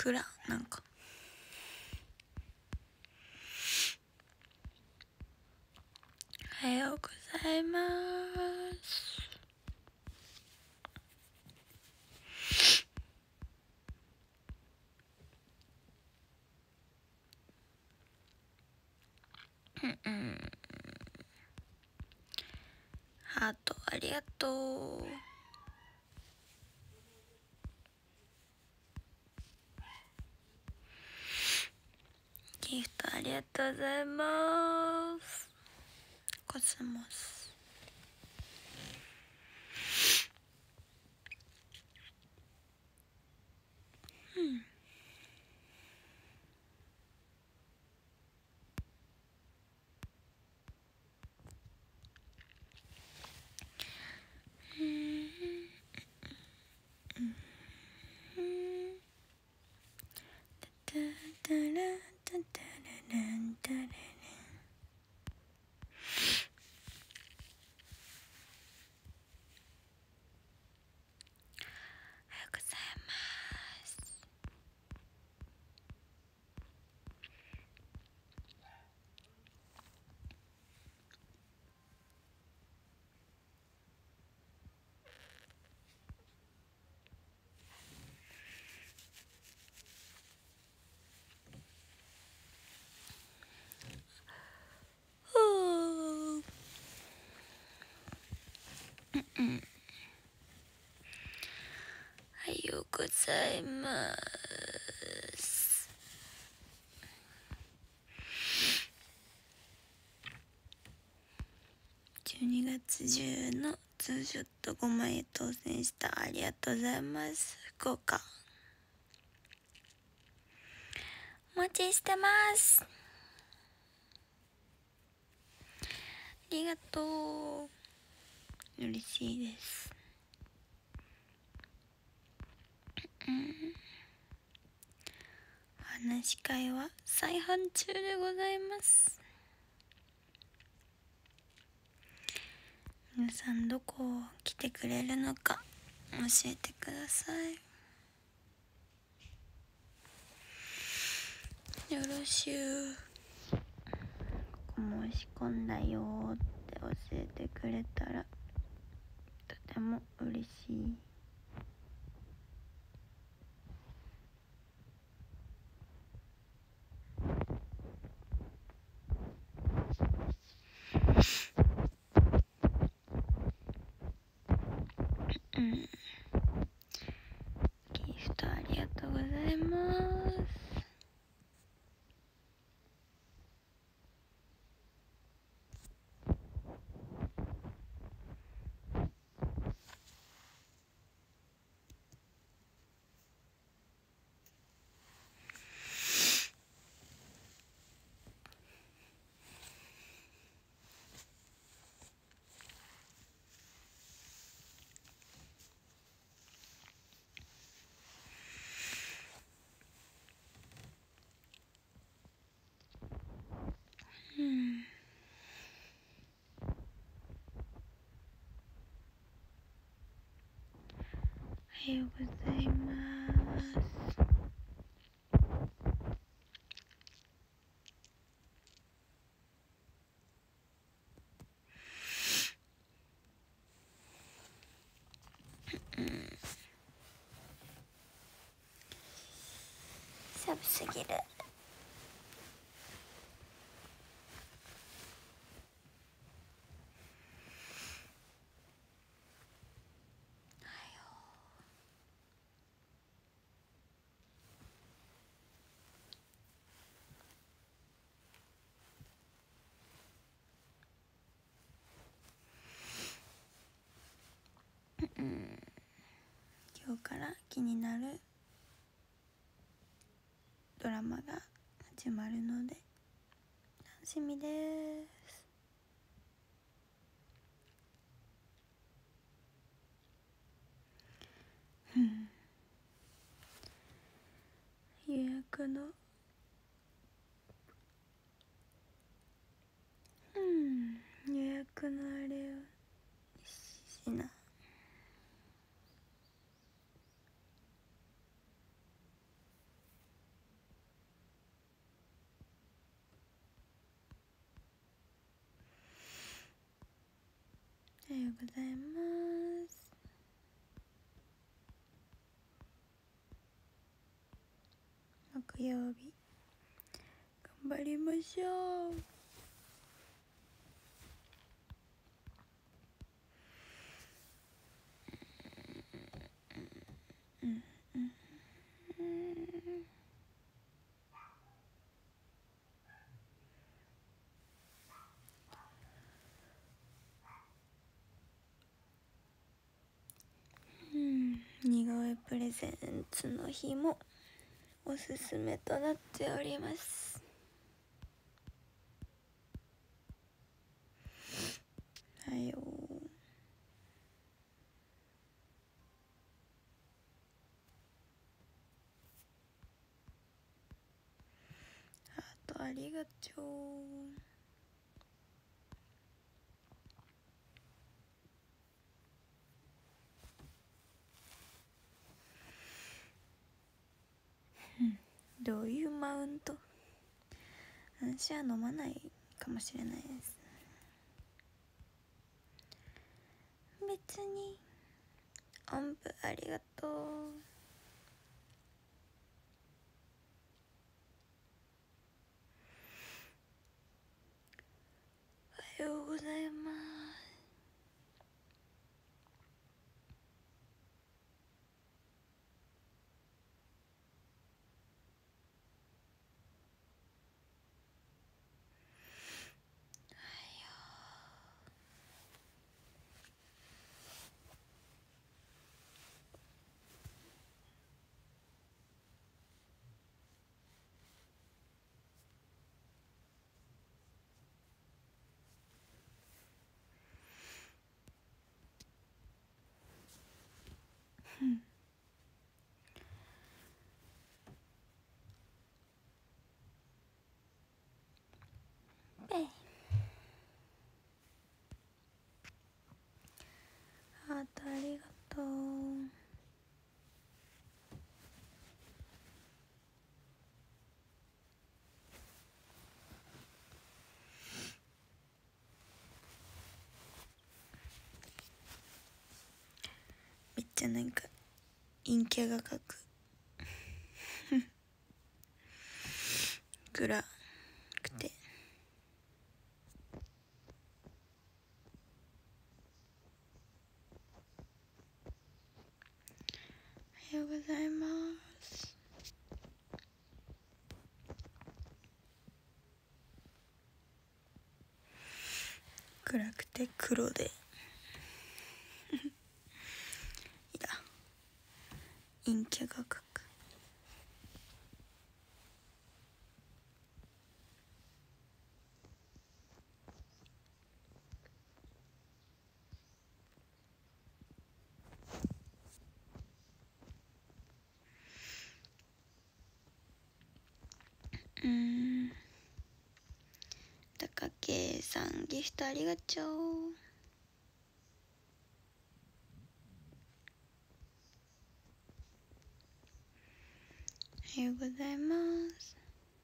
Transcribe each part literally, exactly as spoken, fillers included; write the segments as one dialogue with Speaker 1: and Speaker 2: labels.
Speaker 1: 暗なんか。おはようございます。うんうん。ハートありがとう。ギフトありがとうございます。コスモス。うん。タラタタラランタララン。おはようございます。ほー。うんうん。おはようございます。じゅうにがつじゅうのツーショットごまん円当選した。ありがとうございます。福岡お待ちしてます。ありがとう。嬉しいです。うん。お話し会は再販中でございます。皆さんどこを来てくれるのか教えてください。よろしゅう。ここ申し込んだよって教えてくれたらとても嬉しい。うん。ギフトありがとうございます。うん。おはようございます。うん。寒すぎる。うん。今日から気になるドラマが始まるので楽しみです。うん。予約のうん予約のあれをしな。 ございます。木曜日頑張りましょう。うんうんうんうん、似顔絵プレゼンツの日もおすすめとなっております。はいよハートありがとう。どういうマウント？私は飲まないかもしれないです。別に音符ありがとう。おはようございます。ペイハートありがとう。めっちゃなんか陰キャが描く暗くておはようございます。暗くて黒でいや陰キャが描く。うーん高圭さんギフトありがとう。おはようございます。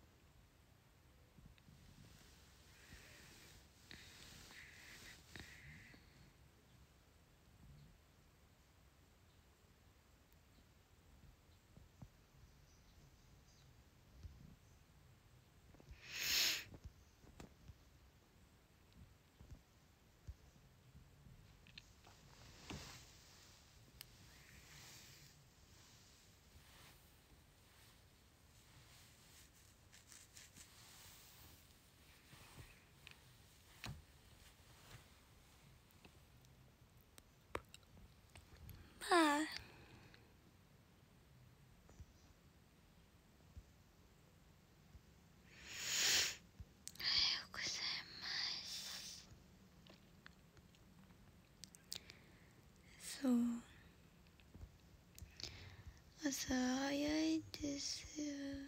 Speaker 1: まあおはようございます。そう朝早いですよ。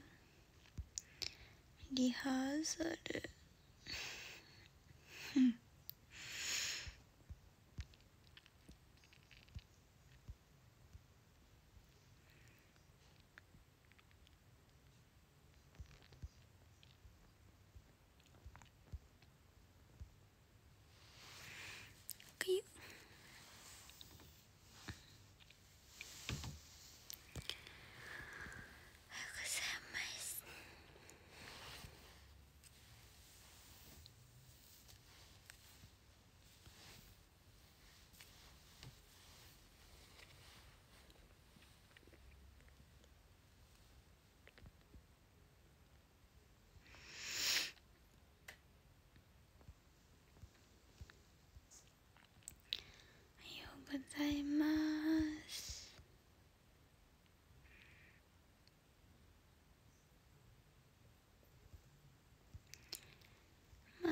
Speaker 1: リハーサルかゆ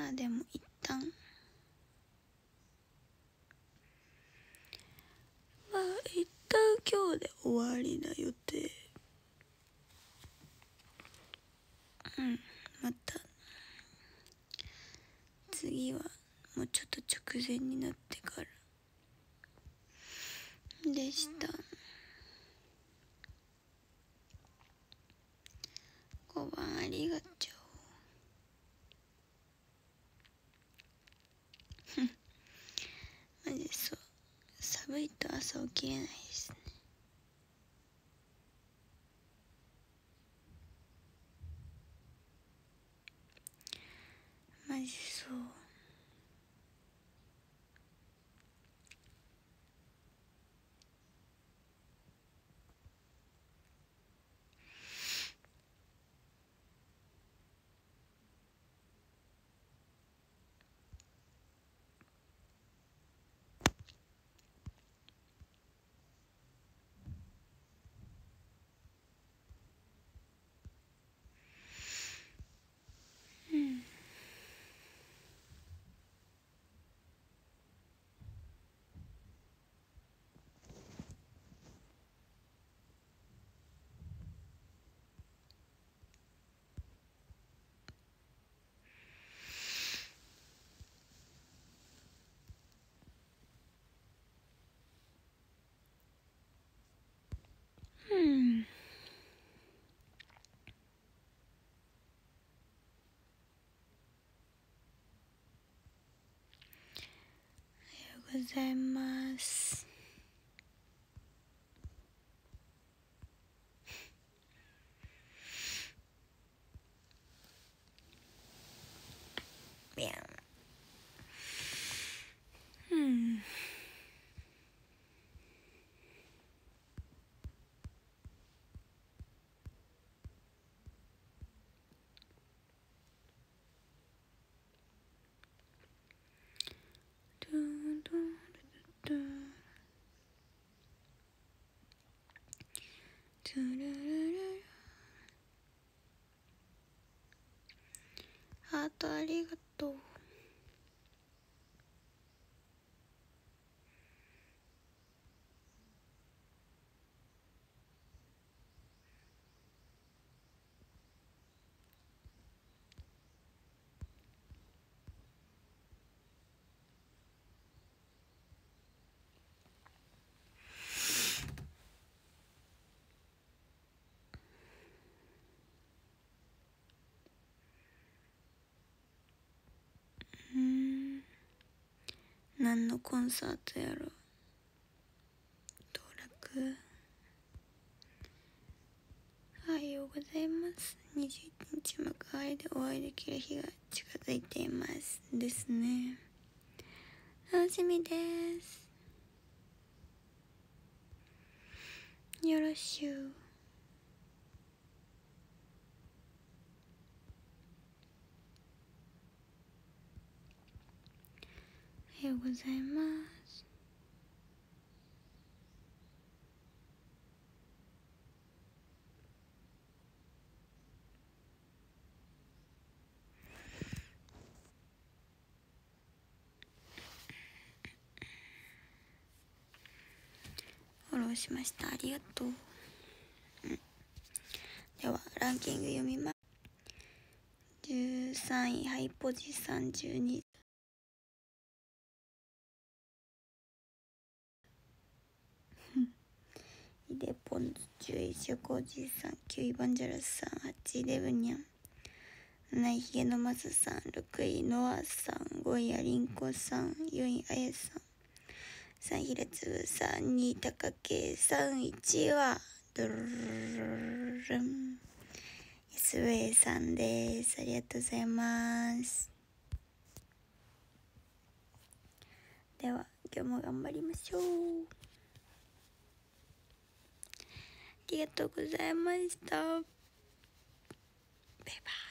Speaker 1: あでも一旦まあ一旦今日で終わりな予定。うん、また次はもうちょっと直前になってからでした。ごばんありがとうマジそう、寒いと朝起きれないですね。マジそう。うんうんおはようございます。ビャン。うんドゥンドゥンドゥンドゥルルルル。ハートありがとう。うーん、何のコンサートやろ。当落。おはようございます。にじゅういちにち幕張でお会いできる日が近づいていますですね。楽しみです。よろしゅう。おはようございます。フォローしました。ありがとう。うん、ではランキング読みます。じゅうさんいハイポジさんじゅうに、イデポンズじゅういショコおじさん、きゅういバンジャラスさん、はちいデブニャン、ななひげのマスさん、ろくいノアさん、ごいアリンコさん、よんいあやさん、さんひらつぶさん、にいたかけさん、いちはドルルルンやすべえさんです。ありがとうございます。では今日も頑張りましょう。ありがとうございました。バイバイ。